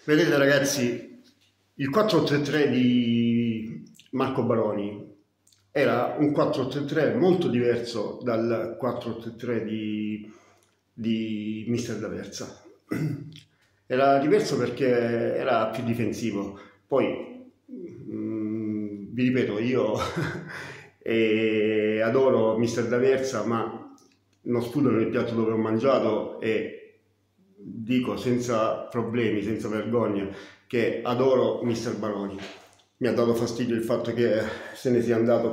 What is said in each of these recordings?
Vedete ragazzi, il 4-3-3 di Marco Baroni era un 4-3-3 molto diverso dal 4-3-3 di Mister D'Aversa. Era diverso perché era più difensivo. Poi, vi ripeto, io adoro Mister D'Aversa, ma non sputo nel piatto dove ho mangiato e dico senza problemi, senza vergogna, che adoro Mister Baroni. Mi ha dato fastidio il fatto che se ne sia andato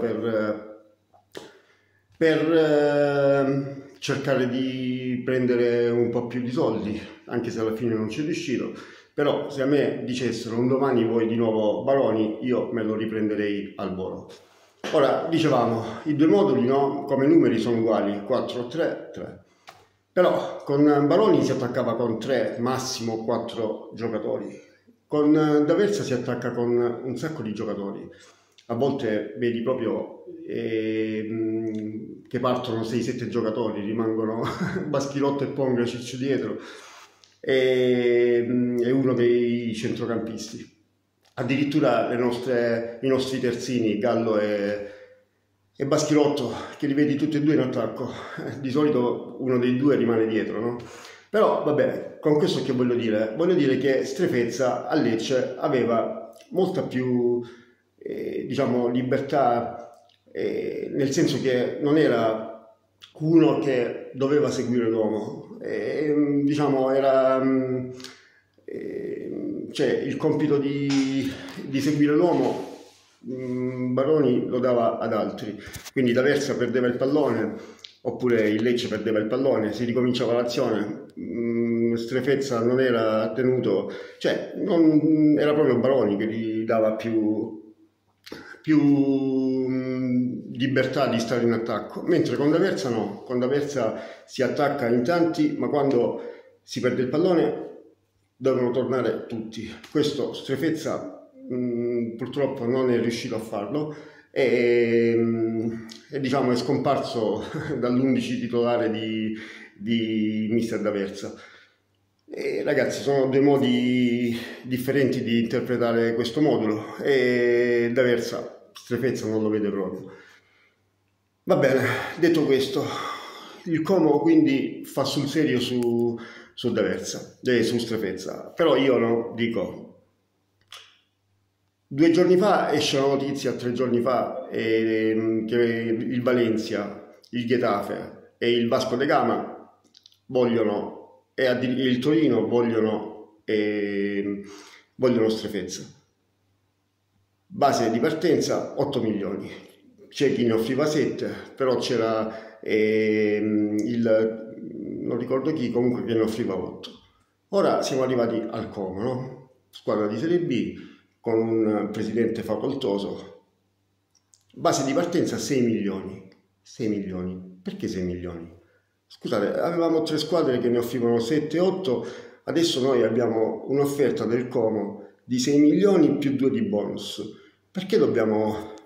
per cercare di prendere un po' più di soldi, anche se alla fine non ci è riuscito. Però se a me dicessero un domani vuoi di nuovo Baroni, io me lo riprenderei al volo. Ora, dicevamo, i due moduli, no, come numeri sono uguali, 4-3-3. Però con Baroni si attaccava con 3, massimo 4 giocatori. Con D'Aversa si attacca con un sacco di giocatori. A volte vedi proprio che partono 6-7 giocatori, rimangono Baschirotto e Pongracic dietro e uno dei centrocampisti. Addirittura i nostri terzini, Gallo e Baschirotto, che li vedi tutti e due in attacco. Di solito uno dei due rimane dietro, no? Però vabbè, con questo che voglio dire? Voglio dire che Strefezza a Lecce aveva molta più diciamo libertà, nel senso che non era uno che doveva seguire l'uomo, diciamo era cioè il compito di seguire l'uomo. Baroni lo dava ad altri, quindi D'Aversa perdeva il pallone oppure il Lecce perdeva il pallone, si ricominciava l'azione, Strefezza non era tenuto, cioè non, era proprio Baroni che gli dava più libertà di stare in attacco, mentre con D'Aversa no, con D'Aversa si attacca in tanti, ma quando si perde il pallone devono tornare tutti. Questo Strefezza purtroppo non è riuscito a farlo e diciamo è scomparso dall'11 titolare di Mister D'Aversa. Ragazzi, sono due modi differenti di interpretare questo modulo e D'Aversa Strefezza non lo vede proprio. Va bene, detto questo, il Como quindi fa sul serio su D'Aversa, su Strefezza, però io no, dico 2 giorni fa esce la notizia, 3 giorni fa, che il Valencia, il Getafe e il Vasco da Gama vogliono, e il Torino vogliono Strefezza. Base di partenza 8 milioni, c'è chi ne offriva 7, però c'era non ricordo chi, comunque che ne offriva 8. Ora siamo arrivati al Como, no? Squadra di Serie B, con un presidente facoltoso, base di partenza 6 milioni. 6 milioni. Perché 6 milioni? Scusate, avevamo 3 squadre che ne offrivano 7-8, adesso noi abbiamo un'offerta del Como di 6 milioni più 2 di bonus. Perché dobbiamo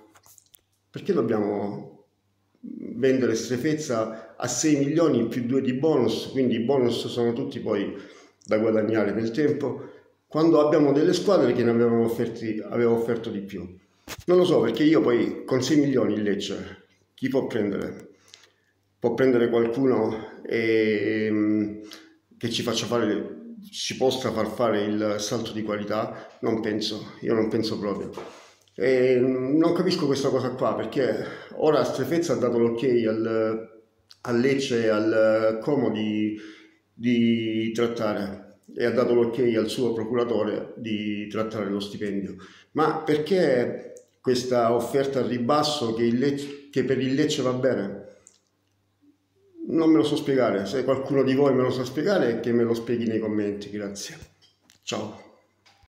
vendere Strefezza a 6 milioni più 2 di bonus? Quindi i bonus sono tutti poi da guadagnare nel tempo, quando abbiamo delle squadre che ne aveva offerto di più. Non lo so, perché io poi con 6 milioni il Lecce chi può prendere? Può prendere qualcuno che ci possa far fare il salto di qualità? Non penso, io non penso proprio. Non capisco questa cosa qua, perché ora Strefezza ha dato l'ok al Lecce e al Como di trattare, e ha dato l'ok al suo procuratore di trattare lo stipendio. Ma perché questa offerta al ribasso che per il Lecce va bene? Non me lo so spiegare. Se qualcuno di voi me lo sa spiegare, che me lo spieghi nei commenti. Grazie. Ciao.